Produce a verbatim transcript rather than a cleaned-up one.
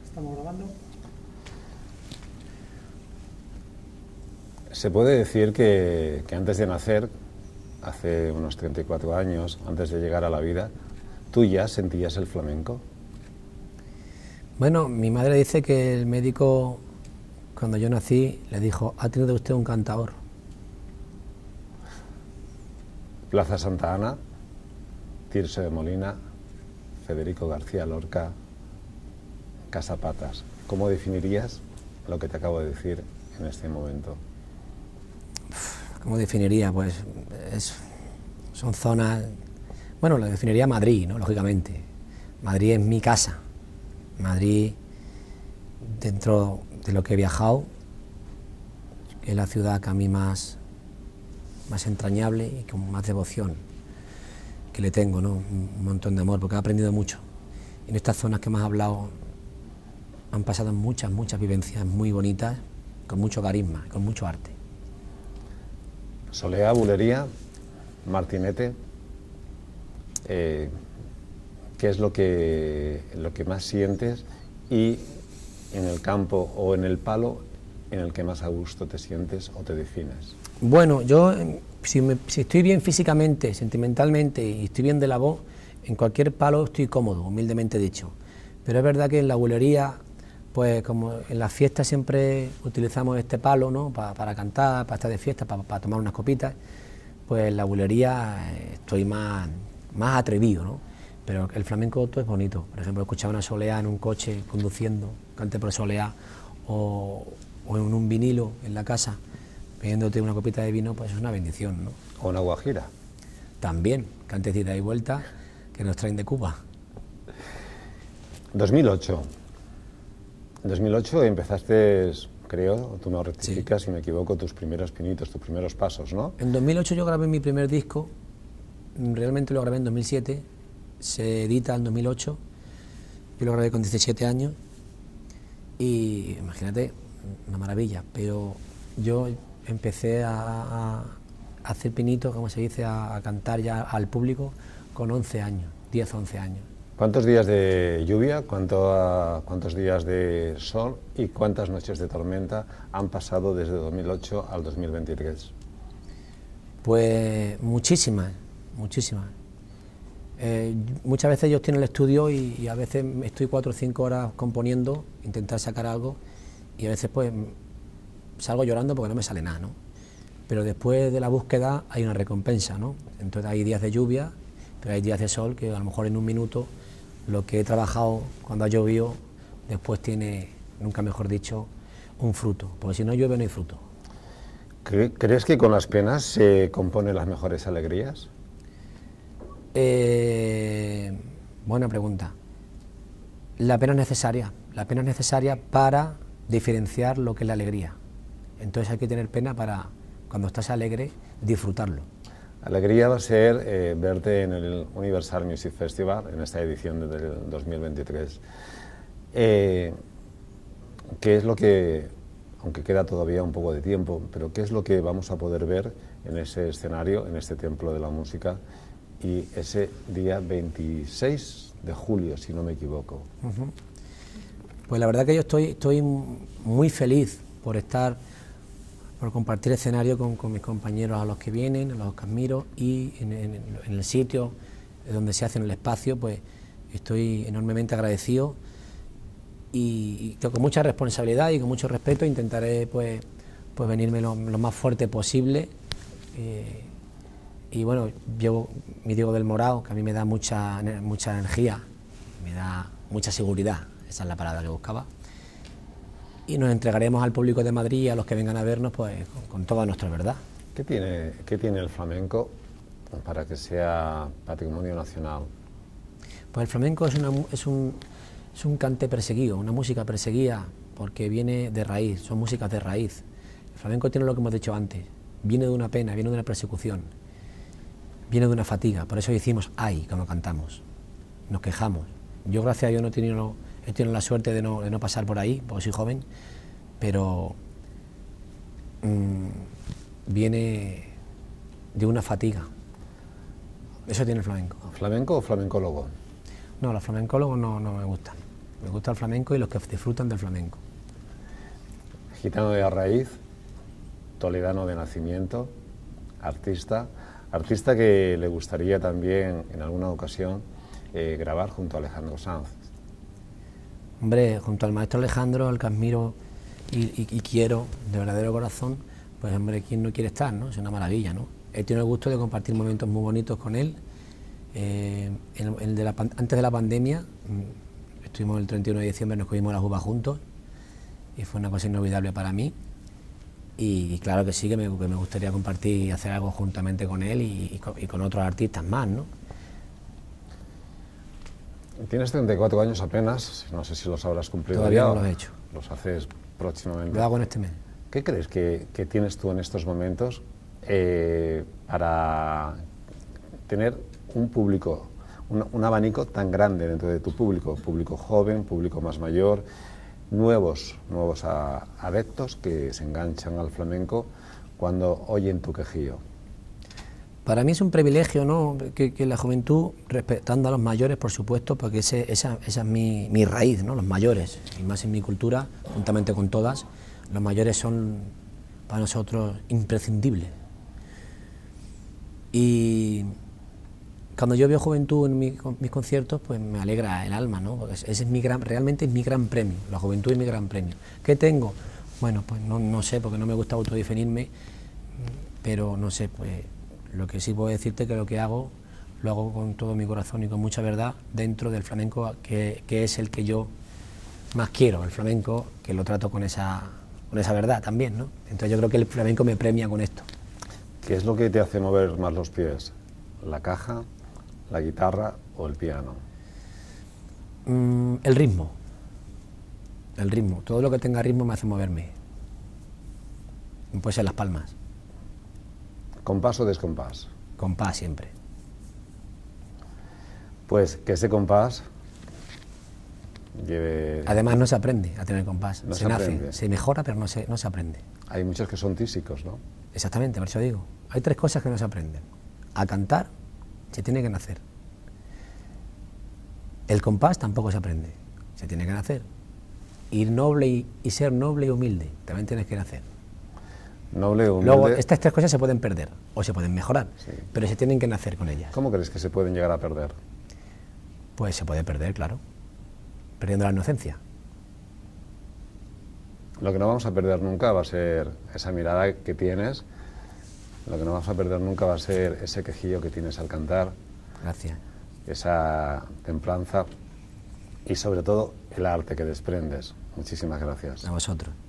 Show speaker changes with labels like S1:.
S1: Estamos grabando.
S2: Se puede decir que, que antes de nacer, hace unos treinta y cuatro años, antes de llegar a la vida, ¿tú ya sentías el flamenco?
S3: Bueno, mi madre dice que el médico, cuando yo nací, le dijo: ha tenido usted un cantador.
S2: Plaza Santa Ana, Tirso de Molina, Federico García Lorca, Casa Patas. ¿Cómo definirías lo que te acabo de decir en este momento?
S3: ¿Cómo definiría? Pues es, son zonas... Bueno, lo definiría Madrid, ¿no? Lógicamente. Madrid es mi casa. Madrid, dentro de lo que he viajado, es la ciudad que a mí más, más entrañable y con más devoción que le tengo, ¿no? Un montón de amor, porque he aprendido mucho. En estas zonas que me has hablado han pasado muchas, muchas vivencias muy bonitas, con mucho carisma, con mucho arte.
S2: Solea, Bulería, Martinete, eh, ¿qué es lo que, lo que más sientes y en el campo o en el palo en el que más a gusto te sientes o te defines?
S3: Bueno, yo si, me, si estoy bien físicamente, sentimentalmente y estoy bien de la voz, en cualquier palo estoy cómodo, humildemente dicho. Pero es verdad que en la bulería, pues como en las fiestas siempre utilizamos este palo, ¿no? Pa, para cantar, para estar de fiesta, para, para tomar unas copitas, pues en la bulería estoy más, más atrevido, ¿no? Pero el flamenco todo es bonito. Por ejemplo, escuchar una soleá en un coche conduciendo, cante por soleá, o, o en un vinilo en la casa, pidiéndote una copita de vino, pues es una bendición, ¿no?
S2: ¿O una guajira?
S3: También, cantecita y vuelta, que nos traen de Cuba.
S2: dos mil ocho. En dos mil ocho empezaste, creo, tú me rectificas, sí, si me equivoco, tus primeros pinitos, tus primeros pasos, ¿no?
S3: En dos mil ocho yo grabé mi primer disco, realmente lo grabé en dos mil siete, se edita en dos mil ocho, yo lo grabé con diecisiete años y imagínate, una maravilla, pero yo empecé a, a hacer pinitos, como se dice, a, a cantar ya al público con once años, diez, once años.
S2: ¿Cuántos días de lluvia, cuánto, uh, cuántos días de sol y cuántas noches de tormenta han pasado desde dos mil ocho al dos mil veintitrés?
S3: Pues muchísimas, muchísimas. Eh, muchas veces yo estoy en el estudio y, y a veces estoy cuatro o cinco horas componiendo, intentar sacar algo, y a veces pues salgo llorando porque no me sale nada, ¿no? Pero después de la búsqueda hay una recompensa, ¿no? Entonces hay días de lluvia, pero hay días de sol que a lo mejor en un minuto lo que he trabajado cuando ha llovido, después tiene, nunca mejor dicho, un fruto, porque si no llueve no hay fruto.
S2: ¿Crees que con las penas se componen las mejores alegrías?
S3: Eh, buena pregunta. La pena es necesaria, la pena es necesaria para diferenciar lo que es la alegría. Entonces hay que tener pena para, cuando estás alegre, disfrutarlo.
S2: Alegría va a ser eh, verte en el Universal Music Festival, en esta edición del dos mil veintitrés. Eh, ¿Qué es lo que, aunque queda todavía un poco de tiempo, pero qué es lo que vamos a poder ver en ese escenario, en este templo de la música, y ese día veintiséis de julio, si no me equivoco?
S3: Uh-huh. Pues la verdad que yo estoy, estoy muy feliz por estar, por compartir escenario con, con mis compañeros a los que vienen, a los que admiro, y en, en, en el sitio donde se hace en el espacio, pues estoy enormemente agradecido y, y con mucha responsabilidad y con mucho respeto intentaré pues, pues venirme lo, lo más fuerte posible. Eh, y bueno, llevo mi Diego del Morao, que a mí me da mucha, mucha energía, me da mucha seguridad, esa es la palabra que buscaba. Y nos entregaremos al público de Madrid y a los que vengan a vernos pues con, con toda nuestra verdad.
S2: ¿Qué tiene, qué tiene el flamenco para que sea patrimonio nacional?
S3: Pues el flamenco es, una, es, un, es un cante perseguido, una música perseguida, porque viene de raíz, son músicas de raíz. El flamenco tiene lo que hemos dicho antes, viene de una pena, viene de una persecución, viene de una fatiga, por eso decimos ay cuando cantamos, nos quejamos. Yo gracias a Dios no he tenido... He tenido la suerte de no, de no pasar por ahí, porque soy joven, pero mmm, viene de una fatiga. Eso tiene el flamenco.
S2: ¿Flamenco o flamencólogo?
S3: No, los flamencólogos no, no me gustan. Me gusta el flamenco y los que disfrutan del flamenco.
S2: Gitano de raíz, toledano de nacimiento, artista, artista que le gustaría también en alguna ocasión eh, grabar junto a Alejandro Sanz.
S3: Hombre, junto al maestro Alejandro, al que admiro y, y, y quiero de verdadero corazón, pues hombre, ¿quién no quiere estar, no? Es una maravilla, ¿no? He tenido el gusto de compartir momentos muy bonitos con él. Eh, en, en de la, antes de la pandemia, estuvimos el treinta y uno de diciembre, nos comimos las uvas juntos y fue una cosa inolvidable para mí. Y, y claro que sí, que me, que me gustaría compartir y hacer algo juntamente con él y, y, con, y con otros artistas más, ¿no?
S2: Tienes treinta y cuatro años apenas, no sé si los habrás cumplido.
S3: Todavía
S2: ya,
S3: no los he hecho.
S2: Los haces próximamente.
S3: Lo hago en este mes.
S2: ¿Qué crees que, que tienes tú en estos momentos eh, para tener un público, un, un abanico tan grande dentro de tu público? Público joven, público más mayor, nuevos, nuevos a, adeptos que se enganchan al flamenco cuando oyen tu quejío.
S3: Para mí es un privilegio, ¿no?, que, que la juventud, respetando a los mayores, por supuesto, porque ese, esa, esa es mi, mi raíz, ¿no?, los mayores, y más en mi cultura, juntamente con todas, los mayores son para nosotros imprescindibles. Y cuando yo veo juventud en mi, mis conciertos, pues me alegra el alma, ¿no?, porque ese es mi gran, realmente es mi gran premio, la juventud es mi gran premio. ¿Qué tengo? Bueno, pues no, no sé, porque no me gusta autodefinirme, pero no sé, pues lo que sí puedo decirte que lo que hago, lo hago con todo mi corazón y con mucha verdad dentro del flamenco, que, que es el que yo más quiero, el flamenco, que lo trato con esa, con esa verdad también, ¿no? Entonces yo creo que el flamenco me premia con esto.
S2: ¿Qué es lo que te hace mover más los pies? ¿La caja, la guitarra o el piano?
S3: Mm, el ritmo, el ritmo, todo lo que tenga ritmo me hace moverme. Puede ser las palmas.
S2: ¿Compás o descompás?
S3: Compás siempre.
S2: Pues que ese compás lleve...
S3: Además no se aprende a tener compás,
S2: No
S3: se,
S2: se
S3: nace,
S2: aprende.
S3: se mejora pero no se, no se aprende.
S2: Hay muchos que son tísicos, ¿no?
S3: Exactamente, por eso digo, hay tres cosas que no se aprenden. A cantar se tiene que nacer. El compás tampoco se aprende, se tiene que nacer. Ir noble y, y ser noble y humilde, también tienes que nacer.
S2: Noble, humilde...
S3: Luego, estas tres cosas se pueden perder o se pueden mejorar,
S2: Sí.
S3: pero se tienen que nacer con ellas.
S2: ¿Cómo crees que se pueden llegar a perder?
S3: Pues se puede perder, claro, perdiendo la inocencia.
S2: Lo que no vamos a perder nunca va a ser esa mirada que tienes, lo que no vamos a perder nunca va a ser ese quejillo que tienes al cantar,
S3: Gracias.
S2: esa templanza y sobre todo el arte que desprendes. Muchísimas gracias.
S3: A vosotros.